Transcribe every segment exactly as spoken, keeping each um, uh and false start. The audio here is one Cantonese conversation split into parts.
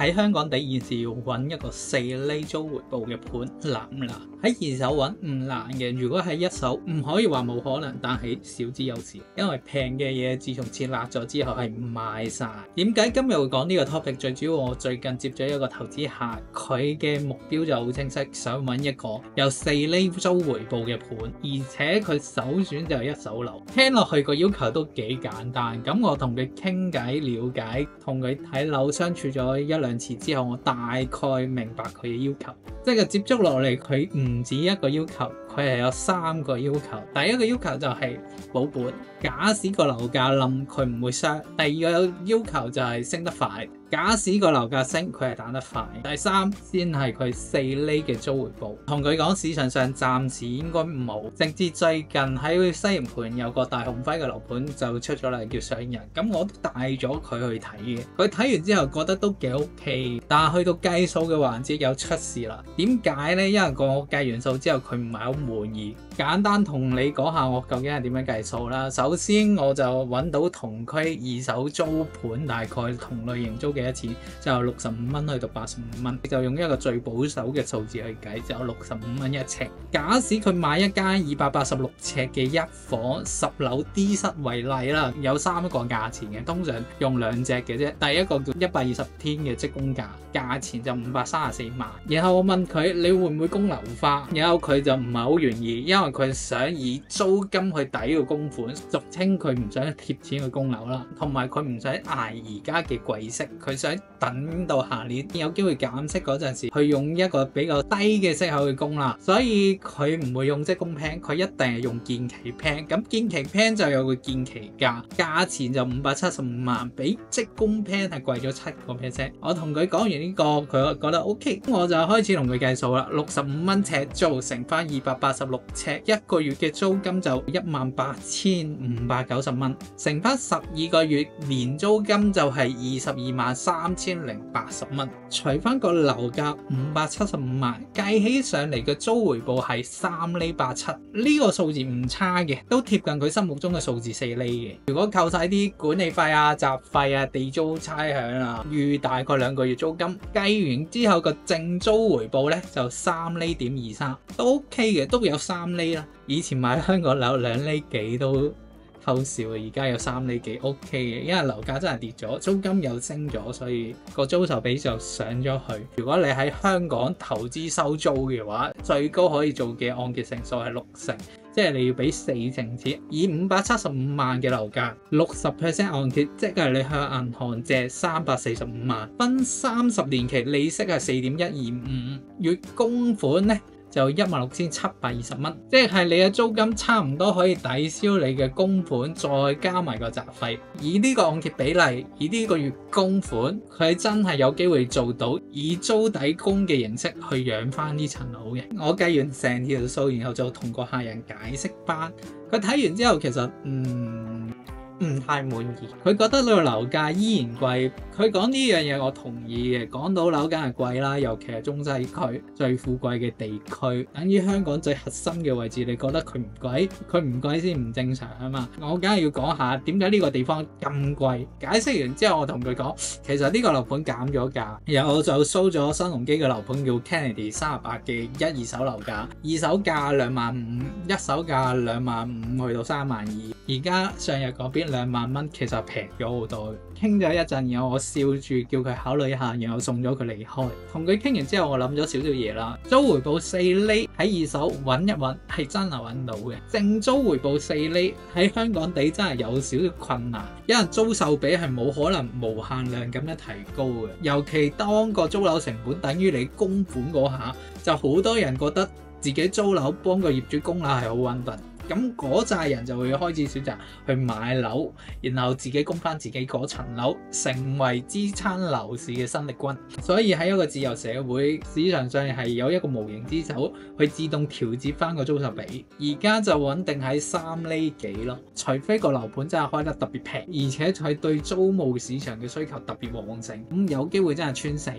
喺香港地現時要揾一個四厘租回報嘅盤難唔難？喺二手揾唔難嘅，如果喺一手唔可以話冇可能，但係少之又少，因為平嘅嘢自從設立咗之後係唔賣晒。點解今日會講呢個 topic？ 最主要我最近接咗一個投資客，佢嘅目標就好清晰，想揾一個有四厘租回報嘅盤，而且佢首選就係一手樓。聽落去個要求都幾簡單，咁我同佢傾偈了解，同佢睇樓相處咗一兩次之後，我大概明白佢嘅要求。即係接觸落嚟，佢唔止一個要求，佢係有三個要求。第一個要求就係保本，假使個樓價冧，佢唔會傷。第二個要求就係升得快，假使個樓價升，佢係彈得快。第三先係佢四厘嘅租回報。同佢講市場上暫時應該冇，直至最近喺西營盤有個大鴻輝嘅樓盤就出咗嚟叫上人，咁我都帶咗佢去睇嘅。佢睇完之後覺得都幾 OK， 但係去到計數嘅環節有出事啦。點解呢？因為我計完數之後佢唔係好滿意。簡單同你講下我究竟係點樣計數啦。首先我就揾到同區二手租盤大概同類型租嘅一次就由六十五蚊去到八十五蚊，就用一個最保守嘅數字去計，就有六十五蚊一尺。假使佢買一間二百八十六尺嘅一房十樓 D 室為例啦，有三個價錢嘅，通常用兩隻嘅啫。第一個叫一百二十天嘅職工價，價錢就五百三十四萬。然後我問佢你會唔會供樓花，然後佢就唔係好願意，因為佢想以租金去抵個供款，俗稱佢唔想貼錢去供樓啦，同埋佢唔想捱而家嘅貴息，佢想等到下年有機會減息嗰陣時，去用一個比較低嘅息口去供啦。所以佢唔會用職工 plan， 佢一定係用建期 plan。咁建期 plan 就有個建期價，價錢就五百七十五萬，比職工 plan 係貴咗七個 percent。我同佢講完呢個，佢覺得 OK， 我就開始同佢計數啦。六十五蚊尺租乘翻二百八十六尺，一個月嘅租金就一萬八千五百九十蚊，乘翻十二個月，年租金就係二十二萬三千零八十蚊。除翻個樓價五百七十五萬，計起上嚟嘅租回報係三厘八七，呢個數字唔差嘅，都貼近佢心目中嘅數字四厘嘅。如果扣晒啲管理費啊、雜費啊、地租差餉啊，預大概兩個月租金，計完之後個淨租回報呢就三厘點二三，都 OK 嘅，都有三厘啦。以前買香港樓兩厘幾都偷笑，而家有三厘幾 OK 嘅，因為樓價真係跌咗，租金又升咗，所以個租售比就上咗去。如果你喺香港投資收租嘅話，最高可以做嘅按揭成數係六成，即係你要俾四成錢。以五百七十五萬嘅樓價，六十 percent 按揭，即係你向銀行借三百四十五萬，分三十年期，利息係四點一二五，月供款呢就一萬六千七百二十蚊，即係你嘅租金差唔多可以抵消你嘅供款，再加埋個雜費。以呢個按揭比例，以呢個月供款，佢真係有機會做到以租抵供嘅形式去養翻呢層樓嘅。我計完成條數，然後就同個客人解釋翻，佢睇完之後其實嗯唔太滿意，佢覺得呢個樓價依然貴。佢講呢樣嘢我同意嘅，港島樓梗係貴啦，尤其係中西區最富貴嘅地區，等於香港最核心嘅位置，你覺得佢唔貴？佢唔貴先唔正常啊嘛！我梗係要講下點解呢個地方咁貴。解釋完之後，我同佢講，其實呢個樓盤減咗價，然後我就 show 咗新鴻基嘅樓盤叫 Kennedy 三十八嘅一二手樓價，二手價兩萬五，一手價兩萬五去到三萬二，而家上日嗰邊兩萬蚊，其實平咗好多。傾咗一陣，然後我笑住叫佢考慮一下，然後送咗佢離開。同佢傾完之後，我諗咗少少嘢啦。租回報四厘喺二手揾一揾係真係揾到嘅，淨租回報四厘喺香港地真係有少少困難，因為租售比係冇可能無限量咁樣提高嘅。尤其當個租樓成本等於你供款嗰下，就好多人覺得自己租樓幫個業主供樓係好穩陣。咁嗰扎人就會開始選擇去買樓，然後自己供翻自己嗰層樓，成為支撐樓市嘅新力軍。所以喺一個自由社會，市場上係有一個無形之手去自動調節翻個租售比。而家就穩定喺三厘幾咯，除非個樓盤真係開得特別平，而且佢對租務市場嘅需求特別旺盛，咁有機會真係穿四嘅。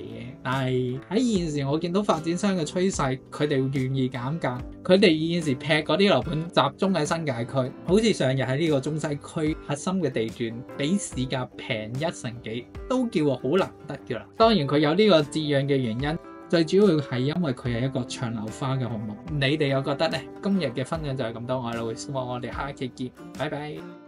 但係喺現時我見到發展商嘅趨勢，佢哋願意減價，佢哋現時劈嗰啲樓盤集中喺新界區，好似上日喺呢個中西區核心嘅地段，比市價平一成幾，都叫我好難得㗎啦。當然佢有呢個折讓嘅原因，最主要係因為佢係一個長流花嘅項目。你哋又覺得呢？今日嘅分享就係咁多，我係老實，我哋下一期見，拜拜。